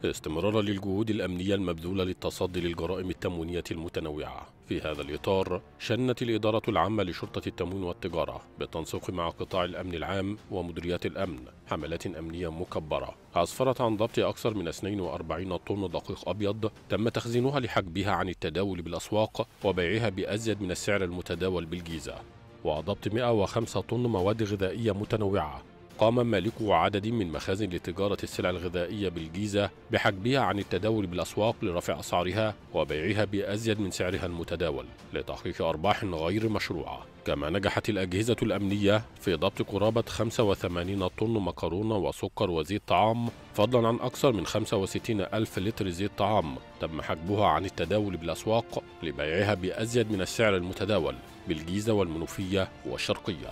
استمرارا للجهود الأمنية المبذولة للتصدي للجرائم التموينية المتنوعة. في هذا الإطار شنت الإدارة العامة لشرطة التموين والتجارة بالتنسيق مع قطاع الأمن العام ومديريات الأمن حملات أمنية مكبرة أسفرت عن ضبط أكثر من 42 طن دقيق أبيض تم تخزينها لحجبها عن التداول بالأسواق وبيعها بأزيد من السعر المتداول بالجيزة، وضبط 105 طن مواد غذائية متنوعة قام مالكو عدد من مخازن لتجارة السلع الغذائية بالجيزة بحجبها عن التداول بالأسواق لرفع أسعارها وبيعها بأزيد من سعرها المتداول لتحقيق أرباح غير مشروعة. كما نجحت الأجهزة الأمنية في ضبط قرابة 85 طن مكرونة وسكر وزيت طعام، فضلا عن أكثر من 65 ألف لتر زيت طعام تم حجبها عن التداول بالأسواق لبيعها بأزيد من السعر المتداول بالجيزة والمنوفية والشرقية.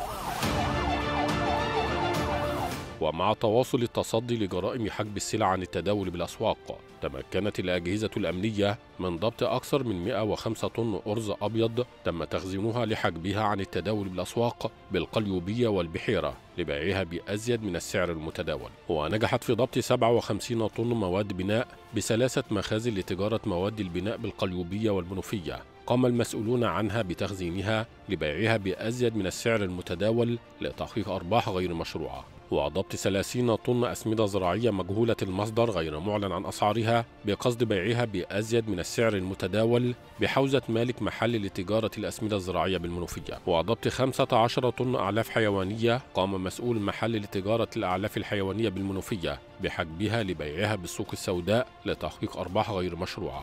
ومع تواصل التصدي لجرائم حجب السلع عن التداول بالأسواق، تمكنت الأجهزة الأمنية من ضبط أكثر من 105 طن أرز أبيض تم تخزينها لحجبها عن التداول بالأسواق بالقليوبية والبحيرة لبيعها بأزيد من السعر المتداول. ونجحت في ضبط 57 طن مواد بناء بثلاثة مخازن لتجارة مواد البناء بالقليوبية والمنوفية قام المسؤولون عنها بتخزينها لبيعها بأزيد من السعر المتداول لتحقيق أرباح غير مشروعة. وضبط 30 طن أسمدة زراعية مجهولة المصدر غير معلن عن أسعارها بقصد بيعها بأزيد من السعر المتداول بحوزة مالك محل لتجارة الأسمدة الزراعية بالمنوفية. وضبط 15 طن أعلاف حيوانية قام مسؤول محل لتجارة الأعلاف الحيوانية بالمنوفية بحجبها لبيعها بالسوق السوداء لتحقيق أرباح غير مشروعة.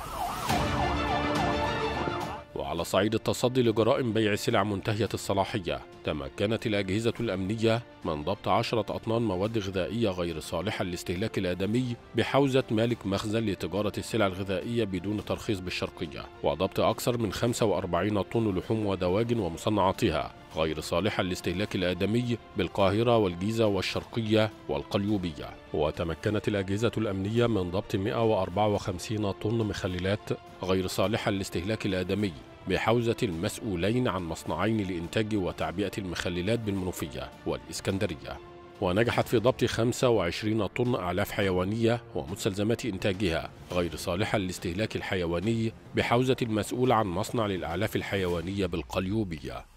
وعلى صعيد التصدي لجرائم بيع سلع منتهية الصلاحية، تمكنت الأجهزة الأمنية من ضبط 10 أطنان مواد غذائية غير صالحة للاستهلاك الآدمي بحوزة مالك مخزن لتجارة السلع الغذائية بدون ترخيص بالشرقية، وضبط أكثر من 45 طن لحوم ودواجن ومصنعاتها غير صالحة للاستهلاك الآدمي بالقاهرة والجيزة والشرقية والقليوبية. وتمكنت الأجهزة الأمنية من ضبط 154 طن مخللات غير صالحة للاستهلاك الآدمي بحوزة المسؤولين عن مصنعين لإنتاج وتعبئة المخللات بالمنوفية والإسكندرية. ونجحت في ضبط 25 طن أعلاف حيوانية ومستلزمات إنتاجها غير صالحة للاستهلاك الحيواني بحوزة المسؤول عن مصنع للأعلاف الحيوانية بالقليوبية.